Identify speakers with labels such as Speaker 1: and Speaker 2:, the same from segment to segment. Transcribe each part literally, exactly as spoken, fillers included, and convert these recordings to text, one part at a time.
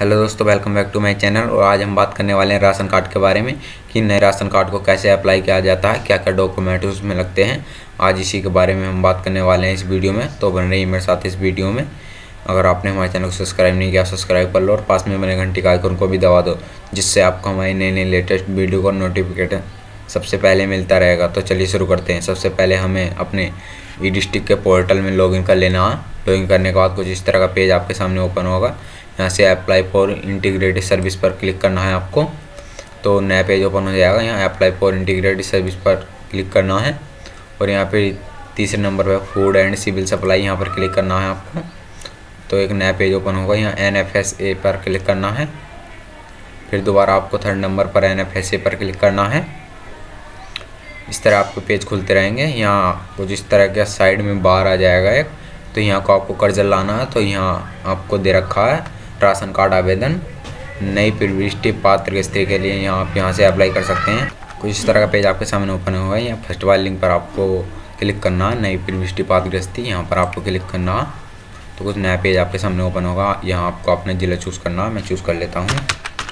Speaker 1: Hello दोस्तों, welcome back to my channel. और आज हम बात करने वाले हैं राशन कार्ड के बारे में कि नए राशन कार्ड को कैसे अप्लाई किया जाता है, क्या क्या डॉक्यूमेंट उसमें लगते हैं। आज इसी के बारे में हम बात करने वाले हैं इस वीडियो में। तो बन रही मेरे साथ इस वीडियो में। अगर आपने हमारे चैनल को सब्सक्राइब नहीं किया, सब्सक्राइब कर लो और पास में बने घंटी का आइकन को भी दबा दो, जिससे आपको हमारी नई नई लेटेस्ट वीडियो का नोटिफिकेशन सबसे पहले मिलता रहेगा। तो चलिए शुरू करते हैं। सबसे पहले हमें अपने ई डिस्ट्रिक्ट के पोर्टल में लॉगिन कर लेना है। लॉगिन करने के बाद कुछ इस तरह का पेज आपके सामने ओपन होगा। यहाँ से अप्लाई फॉर इंटीग्रेटेड सर्विस पर क्लिक करना है आपको, तो नया पेज ओपन हो जाएगा। यहाँ अप्लाई फॉर इंटीग्रेटेड सर्विस पर क्लिक करना है और यहाँ पे तीसरे नंबर पर फूड एंड सिविल सप्लाई यहाँ पर क्लिक करना है आपको। तो एक नया पेज ओपन होगा। यहाँ एन एफ एस ए पर क्लिक करना है। फिर दोबारा आपको थर्ड नंबर पर एन एफ एस ए पर क्लिक करना है। इस तरह आपको पेज खुलते रहेंगे। यहाँ कुछ इस तरह के साइड में बार आ जाएगा एक, तो यहाँ को आपको कर्जा लाना है। तो यहाँ आपको दे रखा है राशन कार्ड आवेदन नई प्रविष्टि पात्र स्थिति के लिए। यहाँ आप यहाँ से अप्लाई कर सकते हैं। कुछ इस तरह का पेज आपके सामने ओपन होगा। यहाँ फर्स्ट वाले लिंक पर आपको क्लिक करना है, नई प्रविष्टि पात्र स्थिति, यहाँ पर आपको क्लिक करना है। तो कुछ नया पेज आपके सामने ओपन होगा। यहाँ आपको अपना जिला चूज़ करना है। मैं चूज़ कर लेता हूँ।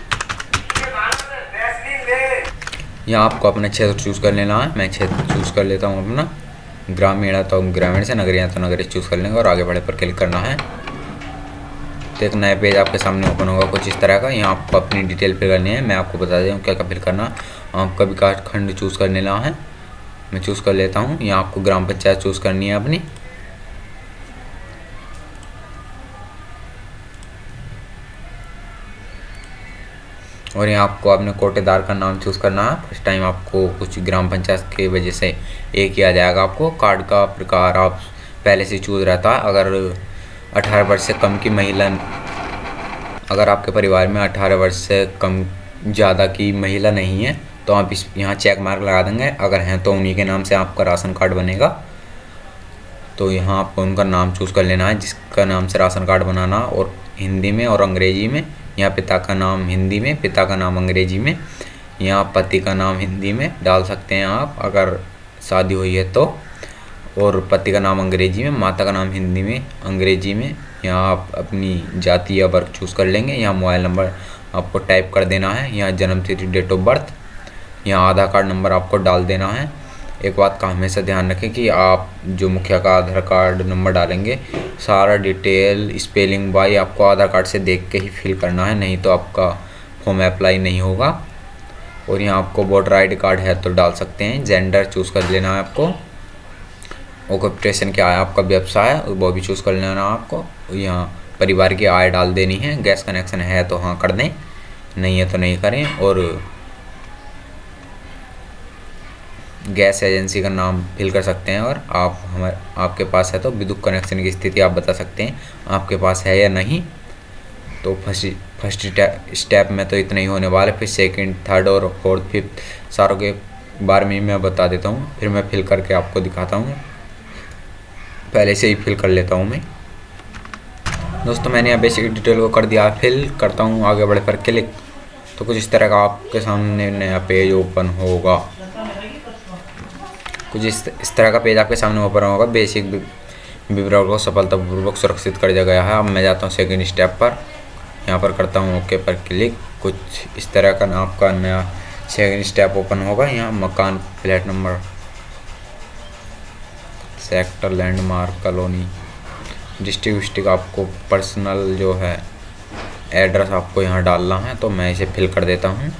Speaker 1: यहाँ आपको अपना क्षेत्र चूज़ कर लेना है। मैं क्षेत्र चूज़ कर लेता हूँ अपना। ग्रामीण है तो ग्रामीण से, नगरीय है तो नगरीय चूज़ कर लेंगे और आगे बढ़े पर क्लिक करना है। तो एक नया पेज आपके सामने ओपन होगा कुछ इस तरह का। यहाँ आपको अपनी डिटेल फिल करनी है। मैं आपको बता दूँ क्या क्या फिल करना है। आपका विकास खंड चूज़ कर लेना है। मैं चूज़ कर लेता हूँ। यहाँ आपको ग्राम पंचायत चूज़ करनी है अपनी। और यहाँ आपको अपने कोटेदार का नाम चूज़ करना है। फर्स्ट टाइम आपको कुछ ग्राम पंचायत की वजह से एक ही आ जाएगा। आपको कार्ड का प्रकार आप पहले से चूज़ रहता है। अगर अठारह वर्ष से कम की महिला, अगर आपके परिवार में अठारह वर्ष से कम ज़्यादा की महिला नहीं है तो आप इस यहाँ चेक मार्क लगा देंगे। अगर हैं तो उन्हीं के नाम से आपका राशन कार्ड बनेगा। तो यहाँ आपको उनका नाम चूज़ कर लेना है जिसका नाम से राशन कार्ड बनाना, और हिंदी में और अंग्रेजी में। यहाँ पिता का नाम हिंदी में, पिता का नाम अंग्रेजी में। यहाँ पति का नाम हिंदी में डाल सकते हैं आप अगर शादी हुई है तो, और पति का नाम अंग्रेजी में, माता का नाम हिंदी में अंग्रेजी में। यहाँ आप अपनी जाति या वर्ग चूज़ कर लेंगे। यहाँ मोबाइल नंबर आपको टाइप कर देना है। यहाँ जन्म तिथि, डेट ऑफ बर्थ। यहाँ आधार कार्ड नंबर आपको डाल देना है। एक बात का हमेशा ध्यान रखें कि आप जो मुखिया का आधार कार्ड नंबर डालेंगे, सारा डिटेल स्पेलिंग बाई आपको आधार कार्ड से देख के ही फिल करना है, नहीं तो आपका फॉर्म अप्लाई नहीं होगा। और यहाँ आपको वोटर आई डी कार्ड है तो डाल सकते हैं। जेंडर चूज़ कर लेना है आपको। ऑक्यूपेशन क्या है आपका, व्यवसाय, वो भी चूज़ कर लेना है आपको। यहाँ परिवार की आय डाल देनी है। गैस कनेक्शन है तो हाँ कर दें, नहीं है तो नहीं करें। और गैस एजेंसी का नाम फिल कर सकते हैं। और आप हमारे आपके पास है तो विद्युत कनेक्शन की स्थिति आप बता सकते हैं आपके पास है या नहीं। तो फर्स्ट फर्स्ट स्टेप में तो इतना ही होने वाला है। फिर सेकंड, थर्ड और फोर्थ, फिफ्थ सारों के बारे में मैं बता देता हूँ। फिर मैं फिल करके आपको दिखाता हूँ। पहले से ही फिल कर लेता हूँ मैं। दोस्तों मैंने यहाँ बेसिक डिटेल को कर दिया, फिल करता हूँ। आगे बढ़े पर क्लिक। तो कुछ इस तरह का आपके सामने नया पेज ओपन होगा। कुछ इस इस तरह का पेज आपके सामने ओपन होगा। बेसिक विवरण को सफलतापूर्वक सुरक्षित कर दिया गया है। अब मैं जाता हूँ सेकंड स्टेप पर। यहाँ पर करता हूँ ओके पर क्लिक। कुछ इस तरह का आपका नया सेकंड स्टेप ओपन होगा। यहाँ मकान, flat number, sector, landmark, colony, district विस्ट्रिक्ट, आपको पर्सनल जो है एड्रेस आपको यहाँ डालना है। तो मैं इसे फिल कर देता हूँ।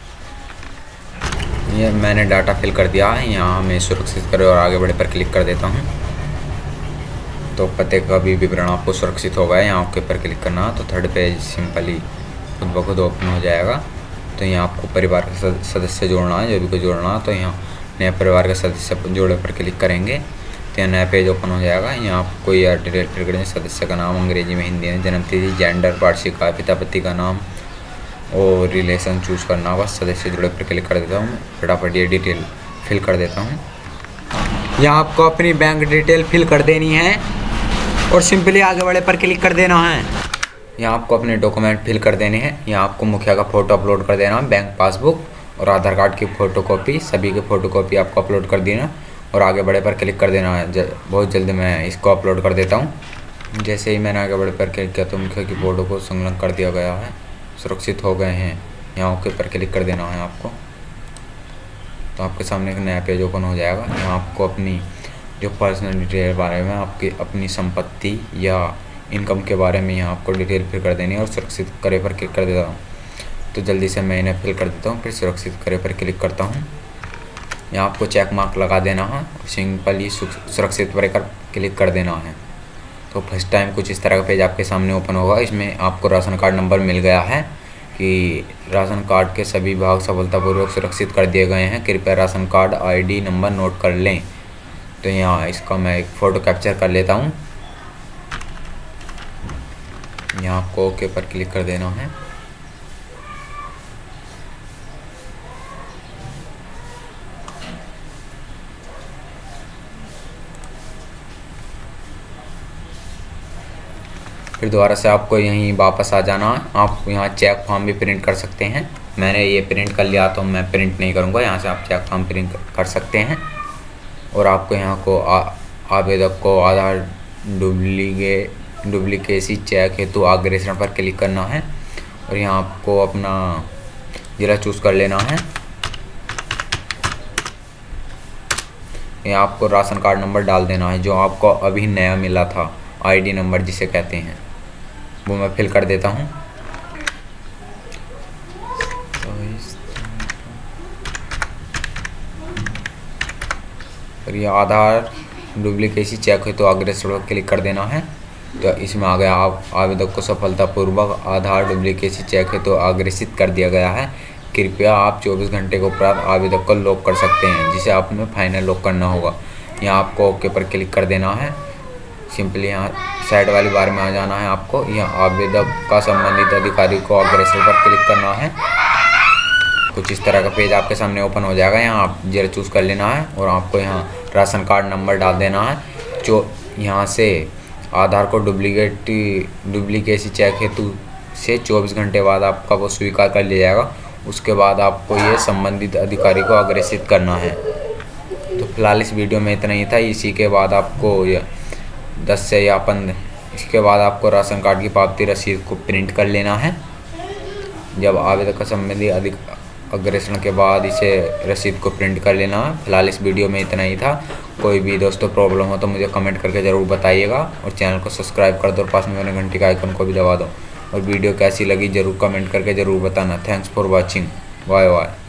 Speaker 1: ये मैंने डाटा फिल कर दिया है। यहाँ मैं सुरक्षित करें और आगे बढ़े पर क्लिक कर देता हूँ। तो पते का भी विवरण आपको सुरक्षित होगा। यहाँ ओके पर क्लिक करना। तो थर्ड पेज सिंपली खुद ब खुद ओपन हो जाएगा। तो यहाँ आपको परिवार के सदस्य जोड़ना है, जो भी को जोड़ना है। तो यहाँ नया परिवार के सदस्य जोड़े पर क्लिक करेंगे तो यहाँ नया पेज ओपन हो जाएगा। यहाँ आपको यह डिटेल फिल करेंगे। सदस्य का नाम अंग्रेजी में, हिंदी में, जन्म तिथि, जेंडर, वार्षिक आय, पिता पति का नाम और रिलेशन चूज़ करना होगा। सदस्य जुड़े पर क्लिक कर देता हूँ। फटाफट ये डिटेल फिल कर देता हूँ। यहाँ आपको अपनी बैंक डिटेल फिल कर देनी है और सिंपली आगे बढ़े पर क्लिक कर देना है। यहाँ आपको अपने डॉक्यूमेंट फिल कर देने हैं। यहाँ आपको मुखिया का फ़ोटो अपलोड कर देना है, बैंक पासबुक और आधार कार्ड की फ़ोटोकॉपी, सभी के फ़ोटोकॉपी आपको अपलोड कर देना और आगे बढ़े पर क्लिक कर देना है। बहुत जल्दी मैं इसको अपलोड कर देता हूँ। जैसे ही मैंने आगे बढ़ कर क्लिक किया तो मुखिया की फ़ोटो को संलग्न कर दिया गया है। सुरक्षित हो गए हैं। यहाँ ओके पर क्लिक कर देना है आपको। तो आपके सामने एक नया पेज ओपन हो जाएगा। यहाँ आपको अपनी जो पर्सनल डिटेल के बारे में, आपकी अपनी संपत्ति या इनकम के बारे में यहाँ आपको डिटेल फिल कर देनी है और सुरक्षित करे पर क्लिक कर देता हूँ। तो जल्दी से मैं इन्हें फिल कर देता हूँ, फिर सुरक्षित करे पर क्लिक करता हूँ। यहाँ आपको चेक मार्क लगा देना है, सिंपली सुरक्षित करे पर क्लिक कर देना है। तो फर्स्ट टाइम कुछ इस तरह का पेज आपके सामने ओपन होगा। इसमें आपको राशन कार्ड नंबर मिल गया है कि राशन कार्ड के सभी भाग सफलतापूर्वक सुरक्षित कर दिए गए हैं, कृपया ration card ID number note कर लें। तो यहाँ इसका मैं एक फ़ोटो कैप्चर कर लेता हूँ। यहाँ आपको ओके पर क्लिक कर देना है। फिर दोबारा से आपको यहीं वापस आ जाना है। आप यहाँ चेक फॉर्म भी प्रिंट कर सकते हैं। मैंने ये प्रिंट कर लिया तो मैं प्रिंट नहीं करूँगा। यहाँ से आप चेक फॉर्म प्रिंट कर सकते हैं। और आपको यहाँ को आवेदक को आधार डुप्लीके डुप्लीकेसी चेक हेतु अग्रेषण पर क्लिक करना है और यहाँ आपको अपना ज़िला चूज़ कर लेना है। यहाँ आपको राशन कार्ड नंबर डाल देना है जो आपको अभी नया मिला था, आईडी नंबर जिसे कहते हैं, वो मैं फिल कर देता हूँ। और ये आधार डुप्लीकेसी चेक है तो अग्रेषण पर क्लिक कर देना है। तो इसमें आ गया, आप आवेदक को सफलतापूर्वक आधार डुप्लीकेसी चेक है तो अग्रेषित कर दिया गया है, कृपया आप चौबीस घंटे के उपरांत आवेदक को लॉक कर सकते हैं, जिसे आपने फाइनल लॉक करना होगा। यहाँ आपको ओके पर क्लिक कर देना है। सिंपली यहाँ साइड वाली बार में आ जाना है आपको। यहाँ आवेदक का संबंधित अधिकारी को अग्रेषण पर क्लिक करना है। कुछ इस तरह का पेज आपके सामने ओपन हो जाएगा। यहाँ आप ज़रा चूज़ कर लेना है और आपको यहाँ राशन कार्ड नंबर डाल देना है। जो यहाँ से आधार को डुप्लीकेट डुप्लीकेसी चेक हेतु से चौबीस घंटे बाद आपका वो स्वीकार कर लिया जाएगा। उसके बाद आपको ये संबंधित अधिकारी को अग्रेषित करना है। तो फिलहाल इस वीडियो में इतना ही था। इसी के बाद आपको ये दस से या पंद्रह इसके बाद आपको राशन कार्ड की पावती रसीद को प्रिंट कर लेना है। जब आवेदक का संबंधी अधिक अग्रेषण के बाद इसे रसीद को प्रिंट कर लेना है। फिलहाल इस वीडियो में इतना ही था। कोई भी दोस्तों प्रॉब्लम हो तो मुझे कमेंट करके ज़रूर बताइएगा और चैनल को सब्सक्राइब कर दो और पास में मैंने घंटी का आइकन को भी दबा दो। और वीडियो कैसी लगी ज़रूर कमेंट करके ज़रूर बताना। Thanks for watching. Bye bye.